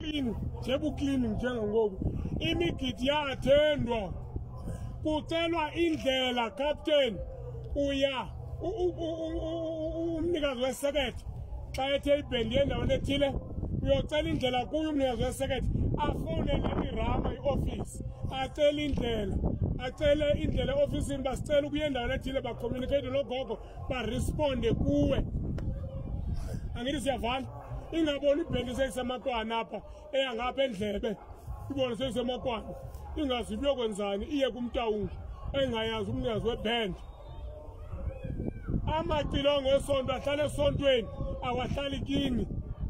clean jebu clean njengoku imigidi yathendwa kucelwa indlela captain uya umnikazi wesekethe xa ethe ibhendi endaweni ethile uyocela indlela kuyo umnikazi wesekethe afune lemirama ioffice acele indlela eofisini basicela ukuya endaweni ethile bacommunicate nogogo baresponde kuwe angithi siyavana ingaboni ibhendi seyisemakwana apha eyangapha endlebe ibone seyisemakwana ingazi ibiyokwenzani iye kumtawungi engayazi umnikazi webhendi amacilongo esonto ahlala esontweni awahlali kini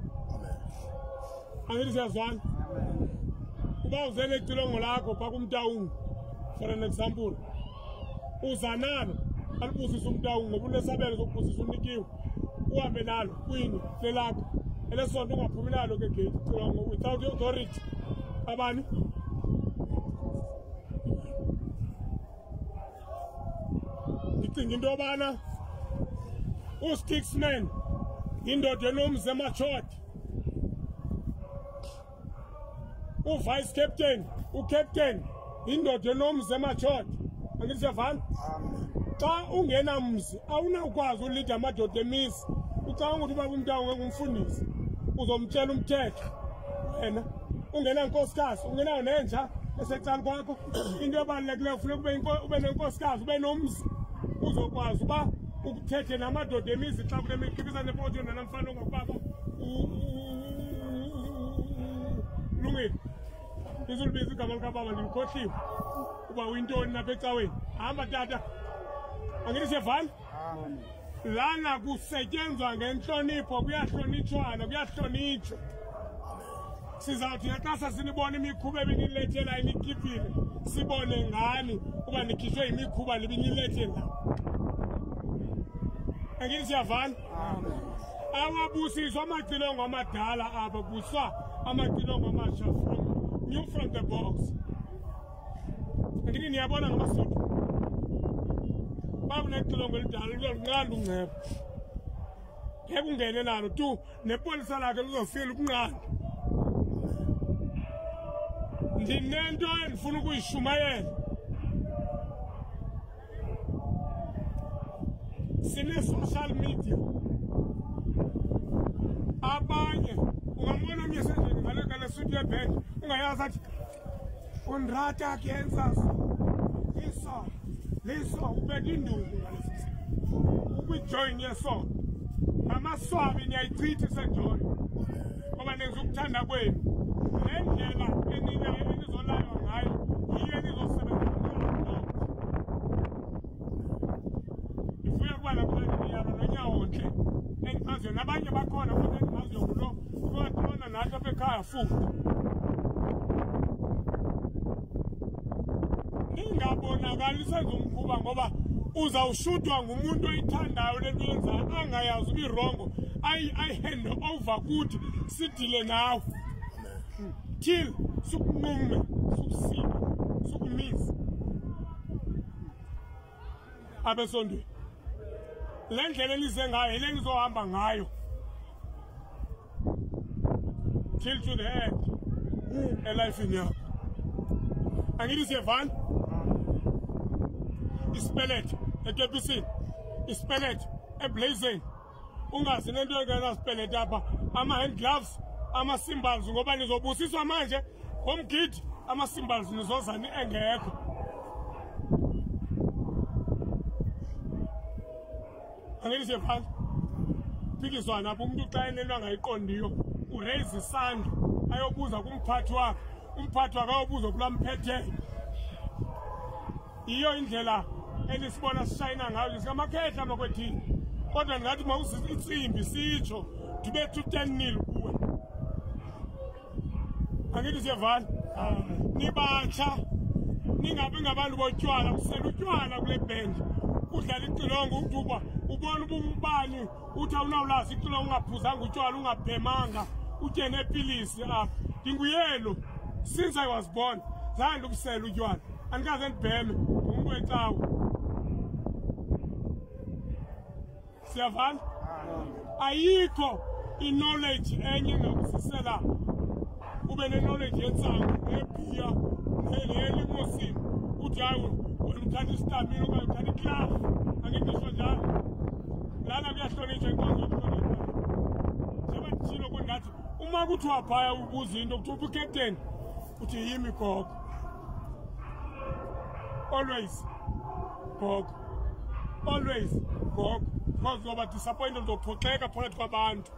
angithi siyazwana uba uze necilongo lakho phaa kumtawungi for an example uzanalo alibusisa umtawungi ngoba unesabelo sokubusisa unikiwe uhambe nalo kwini lelakho elesonto ungaphumi nalo ke gate cilongo without authority abani ndicinga into yobana uSticksman indoda enomzi emachoti uvice captain ucaptain indoda enomzi emachoti angithi siyavana xa ungenamzi awunakwazi ulida amadoda emizi ucabanga ukuthi ubaba umntawo ngumfundisi uzomtshela umthetho wena ungenankosikazi ungenayo nenja esecala kwakho into ebalulekileyo kufuneka ube nenkosikazi ube nomzi uzokwazi uba ukuthethe namadoda emizi xa kunemikhibisa nepotyo nanamfana ongakubaba lungile izulubiza igama likababa ndimkhohliwe uba uyintoni napha ecaweni hamba tata angithi siyavana lana kusetyenzwa ngentlonipho kuyahlonitshwana kuyahlonitshwa sizawuthi xa sasinibona imikhuba ebinilethela inikhipile sibone ngani uba nikhishwe yimikhuba libinilethela angithi siyavana awabusiswa amacilongo amadala apha buswa amacilongo amasha from the box angithi niyabona ngamasuthu bakunecilongo elidala lizolunqanda ungcebo ngeke ungene nalo tu nepolisa lakhe lizofila ukunqanda ndinento endifuna ukuyishumayela sine-social media abanye ungambona omnye sendlini ngale suti yebhendi ungayazi athi unrata kansas liso ubeka induku ngalesi ukwijoin yeso amaswabi niyayichitha isenjoy ngoba nenza ukuthanda kwenu nendlela enizolaywa ngayo yiyo enizosebenza ifuya kuba nakulaniyaba nonyawontle engimaziyo nabanye bakhona kodwa engimaziyo ngulo kubatona nathi apha ekhaya futhi ningabonakali senza umkhuba ngoba uzawushutwa ngumuntu oyithandayo lento yenzayo angayazi uba irongo ayihande over kuthi sidile nawe till sukunqume sukusika sukumisa abesondweni le ndlela elize ngayo yile ngizohamba ngayo till to the end elifini yakho angithi siyevana isipelethe ekepisini isipelethe eblazing ungazi nento engenasipelethe apha ama-hand gloves ama-symbols ngoba nizobusiswa manje ngomgidi ama-symbols nizozani engekho angithi siyevana phikiswana apho umuntu xa enento angayiqondiyo uraise isandla ayobuza kumphathi wakhe umphathi wakhe ayobuza kulaa mphetheyo iyo indlela elisibona sishayina ngayo sikamakhetha makwethini kodwa ndingathi mawusitsimbi sitsho ndibe 2-10-0 kuwe angithi siyevana nibatsha ningabi ngabantu botywala usela utywala kule bhendi udlala icilongo utuba ubona ubani uthi awunawulazi icilongo ungaphuzanga utywala ungabhemanga utye nepilisi apha ndinguyelo since I was born zange ukusela utywala andikaze ndibheme umuntu wecawe siyavana ayikho i-knowledge enye ngakusisela ube ne-knowledge yensango nebhiya nelimosini uthi hayi wena uthanda istamina okanye uthanda iklafu angitisho njalo lana kuyahlonitshwa inkonzo yokuhlonipha sebadishilo kungathi uma kuthiwa phaya ubuza into kuthiwa ukapteni uthi yimi gogo always gogo always gogo because uzoba disappointed uzophoxeka phakathi kwabantu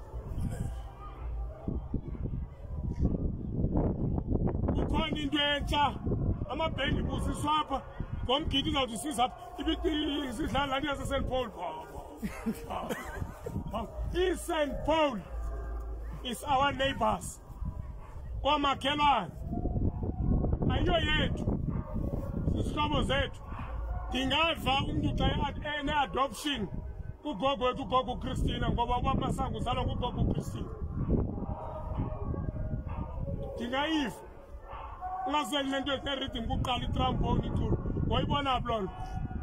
kukhona into entsha amabhendi busiswa apha ngomgidi uzawuthi sizapha isidlala lani yaseSt Paul St Paul is our neighbors kwamakhelwane ayiyo yethu sisihlobo zethu ndingava umuntu xa ene-adoption kugogo wethu ugogo uChristina ngoba ubamasango uzalwa ngugogo uChristina ndingayiva ungaseli lento ene-rhythm kuqala itrombone iculo wayibona phi loo nto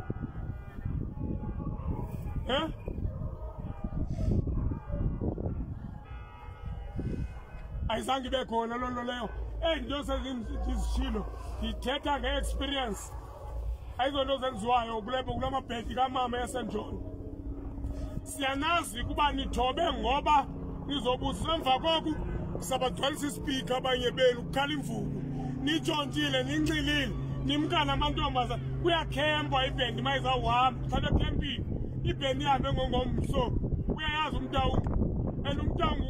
ayizange ibe khona loo nto leyo nto sezizishilo ndithetha nge-experience ayizonto zenziwayo kula mabhedi kamama yaSt John siyanazi kuba nithobe ngoba nizobusa emva koku sabagcwalisa ispika abanye benu kukhala imvubu nitshontshile nincilile nimka namantombazana kuyakhempwa ibhendi ma izawuhamba thatha ekhempini ibhendi ihambe ngomso uyayazi umntawu and umntawu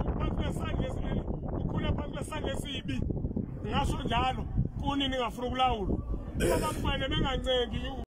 ukhule phansi kwesandla esibi ngasho njalo kuni ningafuna ukulawula abantu bene bengancengi